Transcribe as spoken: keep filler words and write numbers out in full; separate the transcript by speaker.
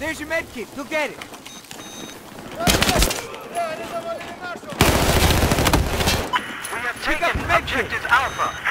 Speaker 1: Here's your medkit. Go get it.
Speaker 2: We have taken objective Alpha.